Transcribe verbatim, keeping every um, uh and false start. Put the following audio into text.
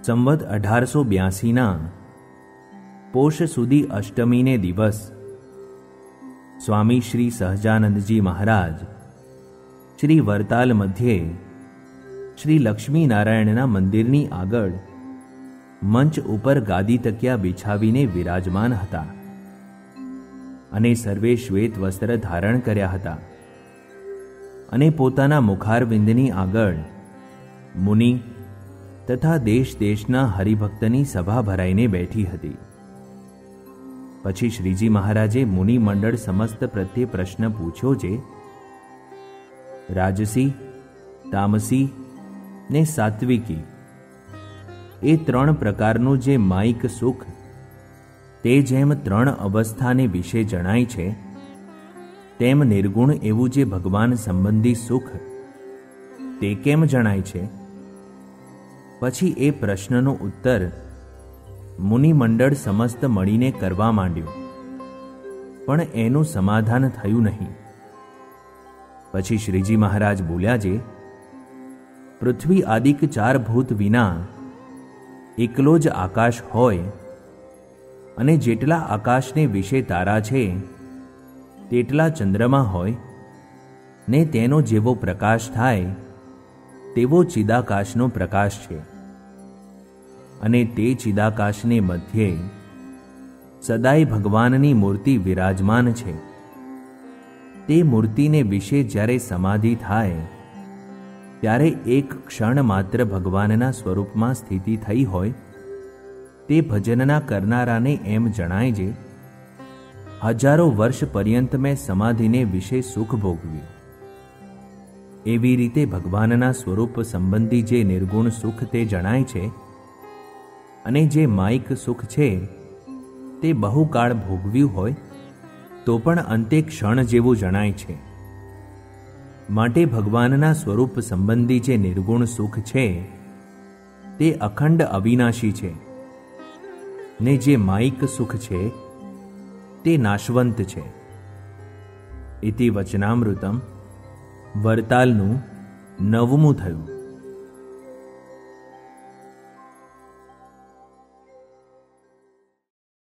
સંવત અઢારસો બ્યાસીના પોષ સુધી અષ્ટમીને દિવસ સ્વામી શ્રી સહજાનંદજી મહારાજ શ્રી વરતાલ મધ્યે શ્રી લક્ષ્મીનારાયણના મંદિરની આગળ મંચ ઉપર ગાદી તકિયા બિછાવીને વિરાજમાન હતા અને સર્વે શ્વેત વસ્ત્ર ધારણ કર્યા હતા અને પોતાના મુખારવિંદની આગળ મુનિ તથા દેશ દેશના હરિભક્તની સભા ભરાઈને બેઠી હતી. પછી શ્રીજી મહારાજે મુનિ મંડળ સમસ્ત પ્રત્યે પ્રશ્ન પૂછ્યો છે. રાજસી, તામસી ને સાત્વિકી એ ત્રણ પ્રકારનું જે માયિક સુખ તે જેમ ત્રણ અવસ્થાને વિશે જણાય છે, તેમ નિર્ગુણ એવું જે ભગવાન સંબંધી સુખ તે કેમ જણાય છે? પછી એ પ્રશ્નનો ઉત્તર મુનિમંડળ સમસ્ત મળીને કરવા માંડ્યો, પણ એનું સમાધાન થયું નહીં. પછી શ્રીજી મહારાજ બોલ્યા છે, પૃથ્વી આદિક ચાર ભૂત વિના એકલો જ આકાશ હોય અને જેટલા આકાશને વિશે તારા છે તેટલા ચંદ્રમા હોય ને તેનો જેવો પ્રકાશ થાય તેવો ચિદાકાશનો પ્રકાશ છે. અને તે ચિદાકાશને મધ્યે સદાય ભગવાનની મૂર્તિ વિરાજમાન છે. તે મૂર્તિને વિશે જ્યારે સમાધિ થાય ત્યારે એક ક્ષણ માત્ર ભગવાનના સ્વરૂપમાં સ્થિતિ થઈ હોય તે ભજનના કરનારાને એમ જણાય છે, હજારો વર્ષ પર્યંત મેં સમાધિને વિશે સુખ ભોગવ્યું. એવી રીતે ભગવાનના સ્વરૂપ સંબંધી જે નિર્ગુણ સુખ તે જણાય છે અને જે માયિક સુખ છે તે બહુ કાળ ભોગવ્યું હોય તો પણ અંતે ક્ષણ જેવું જણાય છે. માટે ભગવાનના સ્વરૂપ સંબંધી જે નિર્ગુણ સુખ છે તે અખંડ અવિનાશી છે ને જે માયિક સુખ છે તે નાશવંત છે. ઇતિ વચનામૃતમ વરતાલનું નવમું થયું.